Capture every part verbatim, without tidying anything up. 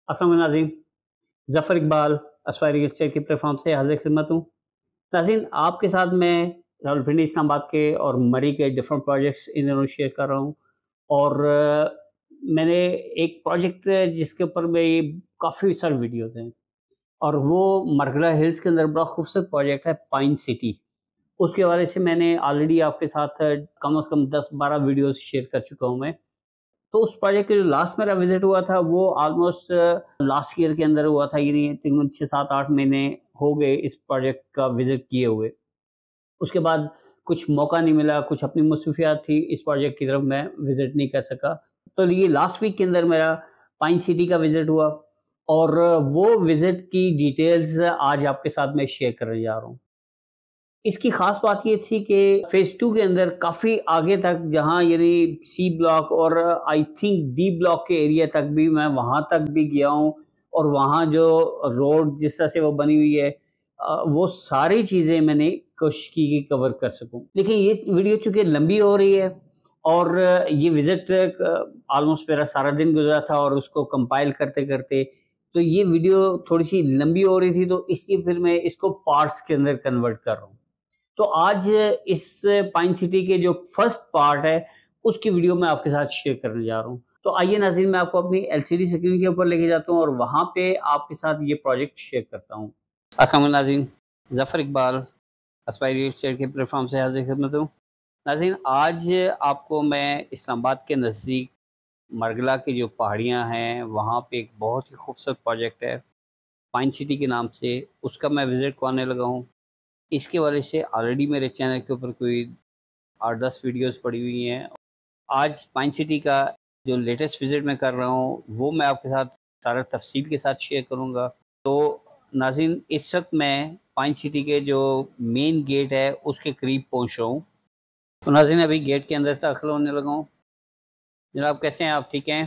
अस्सलाम वालेकुम नाज़रीन, ज़फ़र इकबाल एस्पायरिंग स्टेट की प्लेटफॉर्म से हाजिर खिदमत हूँ। नाज़रीन, आपके साथ मैं रावलपिंडी इस्लामाबाद के और मरी के डिफरेंट प्रोजेक्ट्स इन दोनों शेयर कर रहा हूँ। और अ, मैंने एक प्रोजेक्ट जिसके ऊपर मैं ये काफ़ी सारी वीडियोज़ हैं, और वो मरगला हिल्स के अंदर बड़ा खूबसूरत प्रोजेक्ट है पाइन सिटी। उसके हवाले से मैंने ऑलरेडी आपके साथ कम से कम दस बारह वीडियोज़ शेयर कर चुका हूँ मैं। तो उस प्रोजेक्ट के जो लास्ट मेरा विज़िट हुआ था वो ऑलमोस्ट लास्ट ईयर के अंदर हुआ था, यानी तकरीबन छह सात आठ महीने हो गए इस प्रोजेक्ट का विज़िट किए हुए। उसके बाद कुछ मौका नहीं मिला, कुछ अपनी मसरूफियात थी, इस प्रोजेक्ट की तरफ मैं विज़िट नहीं कर सका। तो ये लास्ट वीक के अंदर मेरा पाइन सिटी का विज़िट हुआ, और वो विज़िट की डिटेल्स आज आपके साथ मैं शेयर करने जा रहा हूँ। इसकी ख़ास बात ये थी कि फ़ेज़ टू के अंदर काफ़ी आगे तक, जहाँ यानी सी ब्लॉक और आई थिंक डी ब्लॉक के एरिया तक भी मैं वहाँ तक भी गया हूँ, और वहाँ जो रोड जिस तरह से वो बनी हुई है, अ, वो सारी चीज़ें मैंने कोशिश की कि कवर कर सकूँ। लेकिन ये वीडियो चूँकि लंबी हो रही है, और ये विज़िट अ, ऑलमोस्ट मेरा सारा दिन गुज़रा था, और उसको कंपाइल करते-करते तो ये वीडियो थोड़ी-सी लंबी हो रही थी, तो इसलिए फिर मैं इसको पार्ट्स के अंदर कन्वर्ट कर रहा हूँ। तो आज इस पाइन सिटी के जो फर्स्ट पार्ट है, उसकी वीडियो मैं आपके साथ शेयर करने जा रहा हूँ। तो आइए नाज़रीन, मैं आपको अपनी एलसीडी स्क्रीन के ऊपर लेके जाता हूँ, और वहाँ पे आपके साथ ये प्रोजेक्ट शेयर करता हूँ। अस्सलाम वालेकुम नाज़रीन, ज़फ़र इकबाल एस्पायरिंग स्टेट के प्लेटफॉर्म से हाज़िर खिदमत हूँ। नाज़रीन, आज आपको मैं इस्लामाबाद के नज़दीक मरगला की जो पहाड़ियाँ हैं, वहाँ पे एक बहुत ही खूबसूरत प्रोजेक्ट है, पाइन सिटी के नाम से, उसका मैं विज़िट करवाने लगा हूँ। इसके हवाले से ऑलरेडी मेरे चैनल के ऊपर कोई आठ दस वीडियोज़ पड़ी हुई हैं। आज पाइन सिटी का जो लेटेस्ट विज़िट मैं कर रहा हूँ, वो मैं आपके साथ सारा तफ़सील के साथ शेयर करूँगा। तो नाज़रीन, इस वक़्त मैं पाइन सिटी के जो मेन गेट है, उसके करीब पहुँच रहा हूँ। तो नाज़रीन, अभी गेट के अंदर दाखिल होने लगा हूँ। जनाब, कैसे हैं आप, ठीक हैं?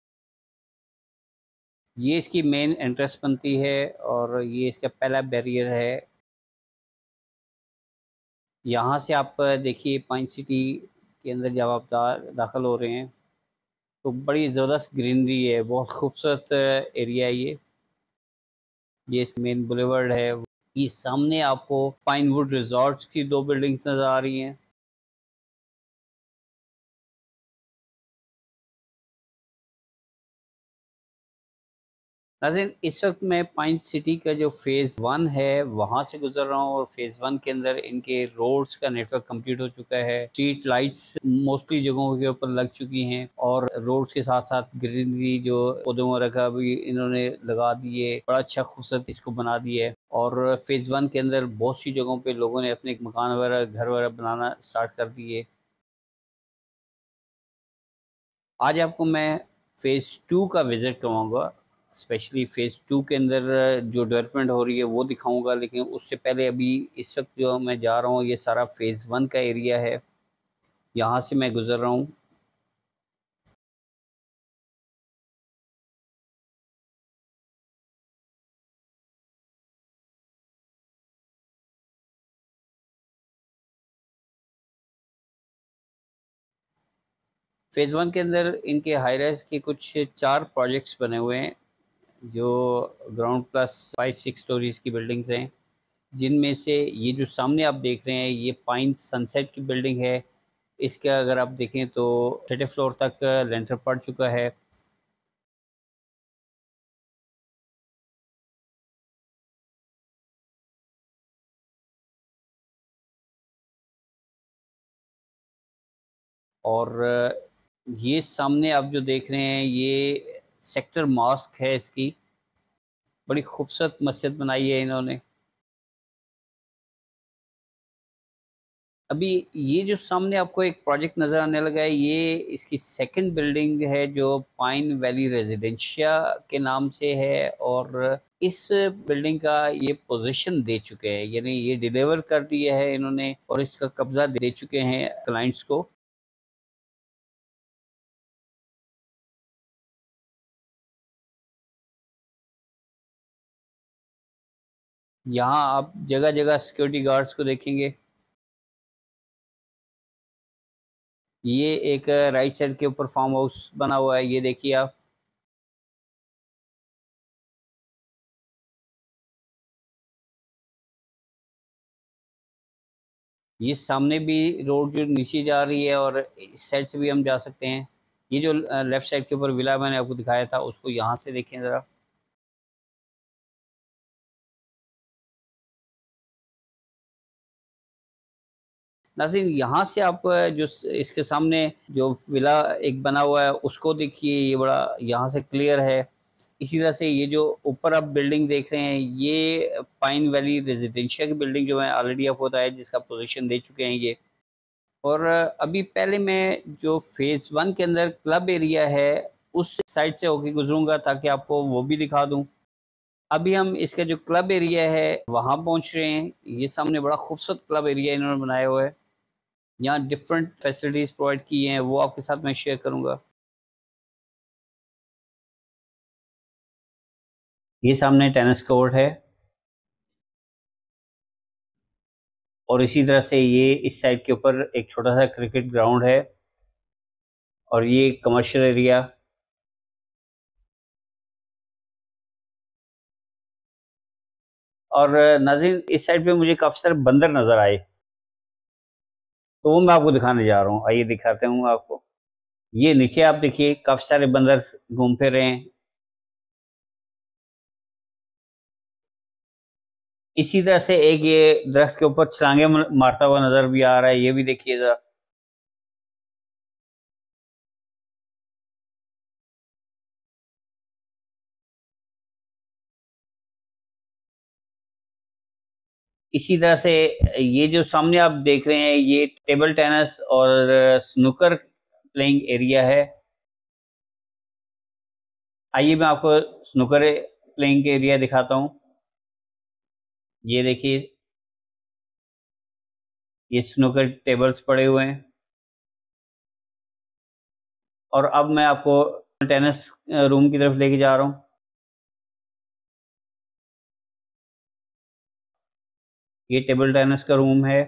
ये इसकी मेन एंट्रेंस बनती है, और ये इसका पहला बैरियर है। यहाँ से आप देखिए पाइन सिटी के अंदर जब आप दा दाखिल हो रहे हैं, तो बड़ी ज़बरदस्त ग्रीनरी है, बहुत खूबसूरत एरिया है ये। ये इस मेन बुलेवर्ड है। ये सामने आपको पाइनवुड रिज़ॉर्ट्स की दो बिल्डिंग्स नज़र आ रही हैं। नाज़रीन, इस वक़्त मैं पाइन सिटी का जो फ़ेज़ वन है, वहाँ से गुज़र रहा हूँ, और फ़ेज़ वन के अंदर इनके रोड्स का नेटवर्क कंप्लीट हो चुका है। स्ट्रीट लाइट्स मोस्टली जगहों के ऊपर लग चुकी हैं, और रोड्स के साथ-साथ ग्रीनरी जो पौधों वगैरह का भी इन्होंने लगा दिए, बड़ा अच्छा खूबसूरत इसको बना दिया है। और फ़ेज़ वन के अंदर बहुत सी जगहों पे लोगों ने अपने मकान वगैरह, घर वगैरह बनाना स्टार्ट कर दिए। आज आपको मैं फ़ेज़ टू का विज़िट करवाऊँगा। स्पेशली फ़ेज़ टू के अंदर जो डेवलपमेंट हो रही है वो दिखाऊँगा, लेकिन उससे पहले अभी इस वक़्त जो मैं जा रहा हूँ, ये सारा फ़ेज़ वन का एरिया है। यहाँ से मैं गुज़र रहा हूँ। फ़ेज़ वन के अंदर इनके हाई राइज़ के कुछ चार प्रोजेक्ट्स बने हुए हैं, जो ground plus five six stories की बिल्डिंग्स हैं। जिनमें से ये जो सामने आप देख रहे हैं, ये पाइन सनसेट की बिल्डिंग है। इसका अगर आप देखें तो छठे फ्लोर तक लेंटर पड़ चुका है। और ये सामने आप जो देख रहे हैं, ये सेक्टर मॉस्क है इसकी। बड़ी खूबसूरत मस्जिद बनाई है इन्होंने। अभी ये जो सामने आपको एक प्रोजेक्ट नज़र आने लगा है, ये इसकी सेकंड बिल्डिंग है, जो पाइन वैली रेजिडेंशिया के नाम से है। और इस बिल्डिंग का ये पोजीशन दे चुके हैं, यानी ये डिलीवर कर दिया है इन्होंने, और इसका कब्ज़ा दे चुके हैं क्लाइंट्स को। यहाँ आप जगह-जगह सिक्योरिटी गार्ड्स को देखेंगे। ये एक राइट साइड के ऊपर फार्म हाउस बना हुआ है, ये देखिए आप। ये सामने भी रोड जो नीचे जा रही है और इस साइड से भी हम जा सकते हैं। ये जो लेफ्ट साइड के ऊपर विला मैंने आपको दिखाया था उसको यहाँ से देखें ज़रा। नाज़रीन यहाँ से आप जो इसके सामने जो विला एक बना हुआ है उसको देखिए, ये बड़ा यहाँ से क्लियर है। इसी तरह से ये जो ऊपर आप बिल्डिंग देख रहे हैं ये पाइन वैली रेजिडेंशियल की बिल्डिंग जो है ऑलरेडी आपको बताया, जिसका पोजीशन दे चुके हैं ये। और अभी पहले मैं जो फेज़ वन के अंदर क्लब एरिया है उस साइड से होके गुजरूंगा ताकि आपको वो भी दिखा दूं। अभी हम इसका जो क्लब एरिया है वहाँ पहुँच रहे हैं। ये सामने बड़ा खूबसूरत क्लब एरिया इन्होंने बनाया हुआ है। यहाँ डिफरेंट फैसिलिटीज़ प्रोवाइड की हैं, वो आपके साथ मैं शेयर करूँगा। ये सामने टेनिस कोर्ट है और इसी तरह से ये इस साइड के ऊपर एक छोटा सा क्रिकेट ग्राउंड है और ये कमर्शियल एरिया। और नाज़रीन इस साइड पे मुझे काफ़ी सारे बंदर नज़र आए, तो वो मैं आपको दिखाने जा रहा हूँ। आइए दिखाते हूँ आपको। ये नीचे आप देखिए काफ़ी सारे बंदर घूम फिर रहे हैं। इसी तरह से एक ये दरख्त के ऊपर छलांगे मारता हुआ नज़र भी आ रहा है, ये भी देखिए ज़रा। इसी तरह से ये जो सामने आप देख रहे हैं ये टेबल टेनिस और स्नूकर प्लेइंग एरिया है। आइए मैं आपको स्नूकर प्लेइंग एरिया दिखाता हूँ। ये देखिए ये स्नूकर टेबल्स पड़े हुए हैं और अब मैं आपको टेनिस रूम की तरफ लेके जा रहा हूँ। ये टेबल टेनिस का रूम है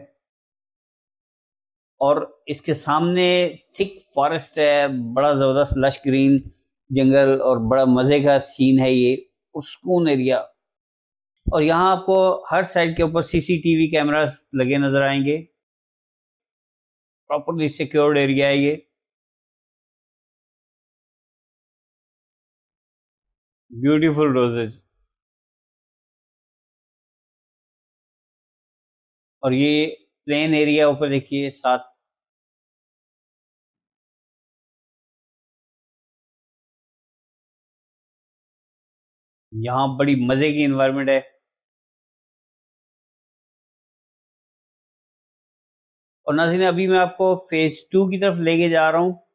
और इसके सामने थिक फॉरेस्ट है, बड़ा ज़बरदस्त लश ग्रीन जंगल और बड़ा मज़े का सीन है ये, पुरसकून एरिया। और यहाँ आपको हर साइड के ऊपर सीसीटीवी कैमरास लगे नज़र आएंगे। प्रॉपर्ली सिक्योर्ड एरिया है ये। Beautiful roses. और ये प्लेन एरिया ऊपर देखिए साथ। यहाँ बड़ी मज़े की इन्वायरमेंट है। और नाज़रीन अभी मैं आपको फेज टू की तरफ लेके जा रहा हूँ।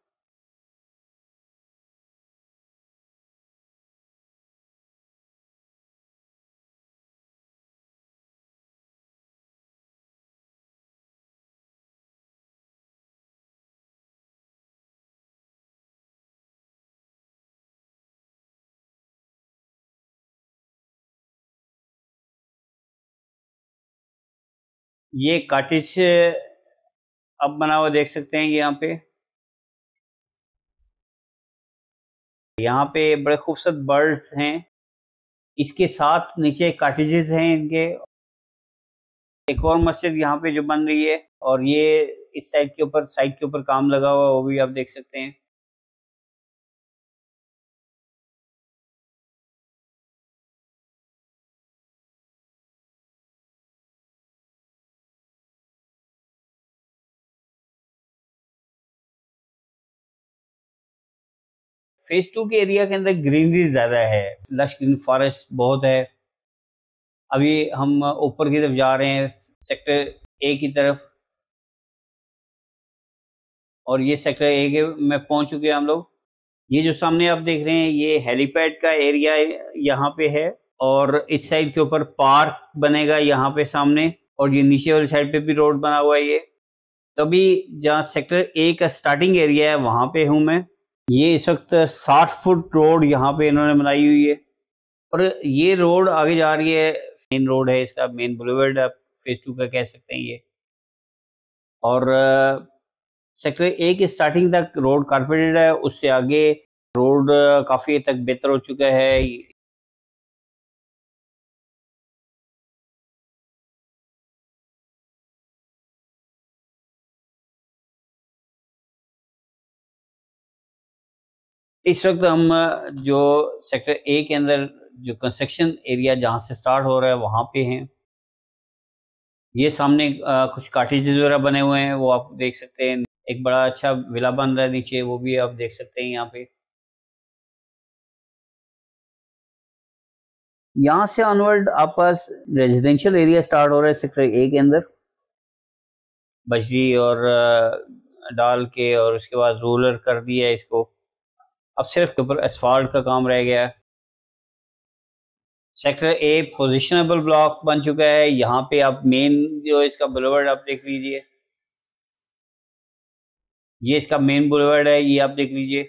ये काटेज अब बना हुआ देख सकते हैं यहाँ पे। यहाँ पे बड़े खूबसूरत बर्ड्स हैं। इसके साथ नीचे काटेजेस हैं इनके। एक और मस्जिद यहाँ पे जो बन रही है और ये इस साइड के ऊपर साइड के ऊपर काम लगा हुआ वो भी आप देख सकते हैं। फेज टू के एरिया के अंदर ग्रीनरी ज्यादा है, लश ग्रीन फॉरेस्ट बहुत है। अभी हम ऊपर की तरफ जा रहे हैं सेक्टर ए की तरफ और ये सेक्टर ए के में पहुंच चुके हैं हम लोग। ये जो सामने आप देख रहे हैं ये हेलीपैड का एरिया यहाँ पे है और इस साइड के ऊपर पार्क बनेगा यहाँ पे सामने और ये नीचे वाली साइड पे भी रोड बना हुआ है ये। तभी जहाँ सेक्टर ए का स्टार्टिंग एरिया है वहां पे हूँ मैं। ये इस वक्त साठ फुट रोड यहाँ पे इन्होंने बनाई हुई है और ये रोड आगे जा रही है। मेन रोड है इसका, मेन बुलेवर्ड आप फेज टू का कह सकते हैं ये। और सेक्टर ए की स्टार्टिंग तक रोड कारपेटेड है, उससे आगे रोड काफी हद तक बेहतर हो चुका है। इस वक्त हम जो सेक्टर ए के अंदर जो कंस्ट्रक्शन एरिया जहाँ से स्टार्ट हो रहा है वहाँ पे हैं। ये सामने अ, कुछ कॉटेजेस वगैरह बने हुए हैं, वो आप देख सकते हैं। एक बड़ा अच्छा विला बन रहा है नीचे, वो भी आप देख सकते हैं यहाँ पे। यहाँ से ऑनवर्ड आप पास रेजिडेंशियल एरिया स्टार्ट हो रहा है सेक्टर ए के अंदर, बजरी और अ, डाल के, और उसके बाद रोलर कर दिया है इसको। अब सिर्फ के ऊपर एसफाल्ट का काम रह गया है। सेक्टर ए पोजिशनेबल ब्लॉक बन चुका है। यहाँ पे आप मेन जो इसका बुलेवर्ड आप देख लीजिए, ये इसका मेन बुलेवर्ड है, ये आप देख लीजिए।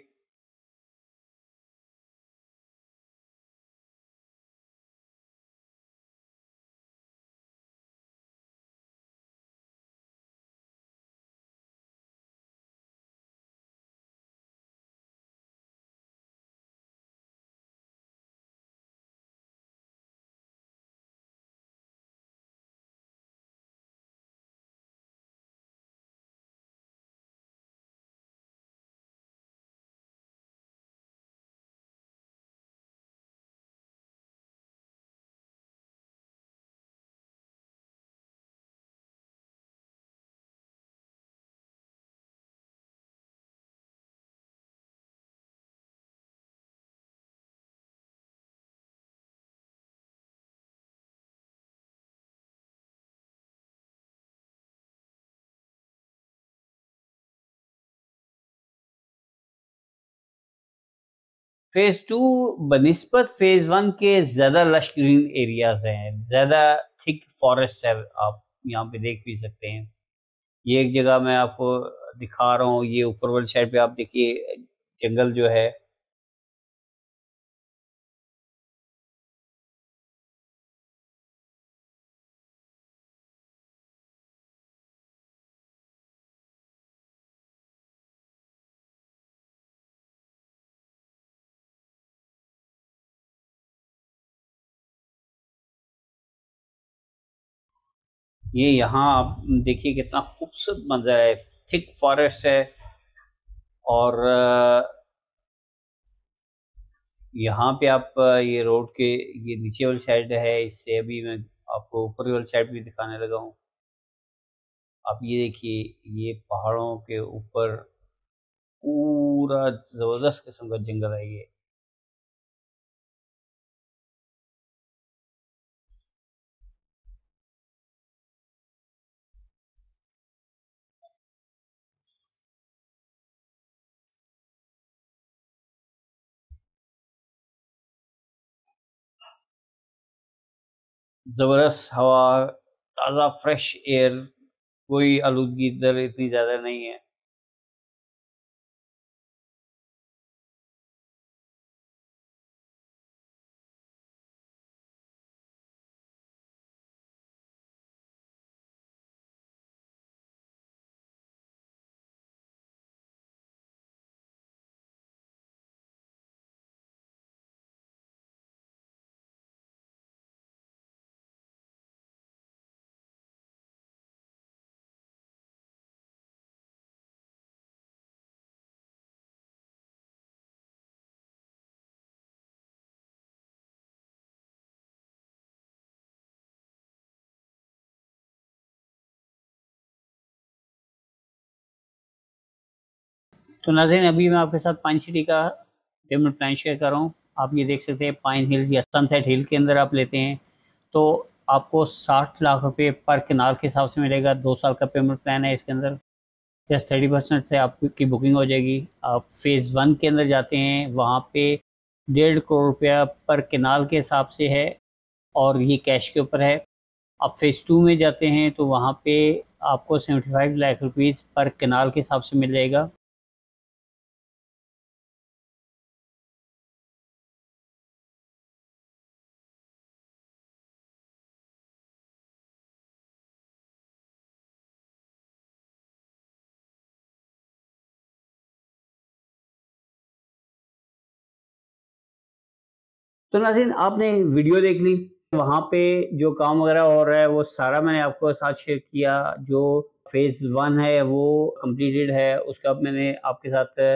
फेज टू बनिस्बत फेज वन के ज्यादा लश ग्रीन एरियाज हैं, ज्यादा थिक फॉरेस्ट है। आप यहाँ पे देख भी सकते हैं। ये एक जगह मैं आपको दिखा रहा हूँ, ये ऊपर वाली साइड पे आप देखिए जंगल जो है। ये यहाँ आप देखिए कितना खूबसूरत मंजर है, थिक फॉरेस्ट है। और अ, यहाँ पे आप अ, ये रोड के ये नीचे वाली साइड है, इससे अभी मैं आपको ऊपर वाली साइड भी दिखाने लगा हूँ। आप ये देखिए, ये पहाड़ों के ऊपर पूरा जबरदस्त किस्म का जंगल है ये। जबरदस्त हवा, ताज़ा फ्रेश एयर, कोई आलूदगी इधर इतनी ज़्यादा नहीं है। तो नाज़रीन, अभी मैं आपके साथ पाइन सिटी का पेमेंट प्लान शेयर कर रहा हूँ। आप ये देख सकते हैं, पाइन हिल्स या सनसेट हिल के अंदर आप लेते हैं तो आपको साठ लाख रुपए पर कनाल के हिसाब से मिलेगा। दो साल का पेमेंट प्लान है इसके अंदर। जस्ट थर्टी परसेंट से आपकी बुकिंग हो जाएगी। आप फेज़ वन के अंदर जाते हैं, वहाँ पे डेढ़ करोड़ रुपया पर कनाल के हिसाब से है, और ये कैश के ऊपर है। आप फेज़ टू में जाते हैं तो वहाँ पे आपको सेवेंटी फाइव लाख रुपीज़ पर कनाल के हिसाब से मिल जाएगा। तो नाज़रीन, आपने वीडियो देख ली, वहाँ पे जो काम वगैरह हो रहा है वो सारा मैंने आपको साथ शेयर किया। जो फेज़ वन है वो कंप्लीटेड है, उसका मैंने आपके साथ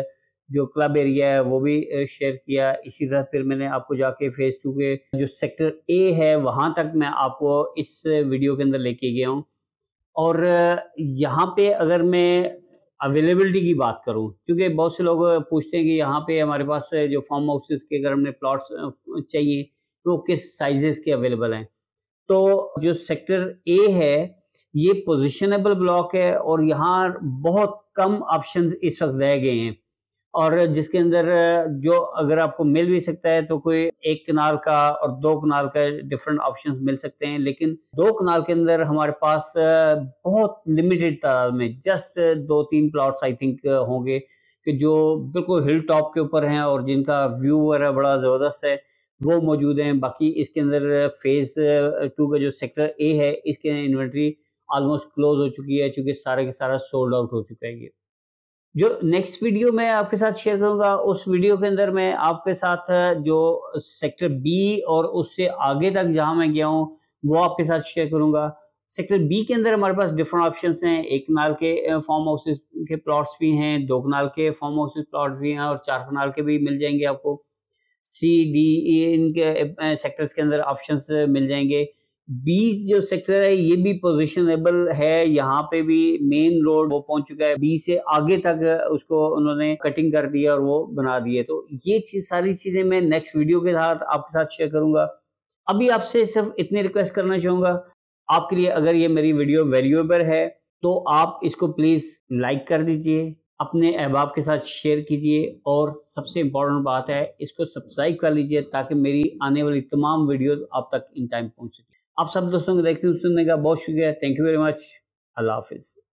जो क्लब एरिया है वो भी शेयर किया। इसी तरह फिर मैंने आपको जाके फेज़ टू के जो सेक्टर ए है वहाँ तक मैं आपको इस वीडियो के अंदर लेके गया हूँ। और यहाँ पे अगर मैं अवेलेबिलिटी की बात करूँ, क्योंकि बहुत से लोग पूछते हैं कि यहाँ पे हमारे पास जो फार्म हाउसेस के अगर हमने प्लॉट्स चाहिए तो किस साइजेस के अवेलेबल हैं। तो जो सेक्टर ए है ये पोजिशनेबल ब्लॉक है और यहाँ बहुत कम ऑप्शंस इस वक्त रह गए हैं, और जिसके अंदर जो अगर आपको मिल भी सकता है तो कोई एक कनाल का और दो कनाल का डिफरेंट ऑप्शंस मिल सकते हैं, लेकिन दो कनाल के अंदर हमारे पास बहुत लिमिटेड तादाद में जस्ट दो तीन प्लॉट्स आई थिंक होंगे कि जो बिल्कुल हिल टॉप के ऊपर हैं और जिनका व्यू वगैरह बड़ा ज़बरदस्त है वो मौजूद हैं। बाकी इसके अंदर फेज़ टू का जो सेक्टर ए है इसके इन्वेंट्री ऑलमोस्ट क्लोज हो चुकी है, क्योंकि सारे के सारा सोल्ड आउट हो चुका है। ये जो नेक्स्ट वीडियो मैं आपके साथ शेयर करूंगा उस वीडियो के अंदर मैं आपके साथ जो सेक्टर बी और उससे आगे तक जहां मैं गया हूं वो आपके साथ शेयर करूंगा। सेक्टर बी के अंदर हमारे पास डिफरेंट ऑप्शंस हैं। एक कनाल के फार्म हाउसेस के प्लॉट्स भी हैं, दो कनाल के फार्म हाउसेस प्लॉट भी हैं और चार कनाल के भी मिल जाएंगे आपको। सी डी ई इनके सेक्टर्स के अंदर ऑप्शंस मिल जाएंगे। बी जो सेक्टर है ये भी पोजिशनेबल है, यहाँ पे भी मेन रोड वो पहुंच चुका है, बी से आगे तक उसको उन्होंने कटिंग कर दिया और वो बना दिए। तो ये चीज सारी चीजें मैं नेक्स्ट वीडियो के साथ आपके साथ शेयर करूंगा। अभी आपसे सिर्फ इतनी रिक्वेस्ट करना चाहूंगा आपके लिए, अगर ये मेरी वीडियो वैल्यूएबल है तो आप इसको प्लीज लाइक कर दीजिए, अपने अहबाब के साथ शेयर कीजिए और सबसे इम्पोर्टेंट बात है इसको सब्सक्राइब कर लीजिए ताकि मेरी आने वाली तमाम वीडियोस आप तक इन टाइम पहुंच सके। आप सब दोस्तों को देखने सुनने का बहुत शुक्रिया। Thank you very much. अल्लाह हाफिज़।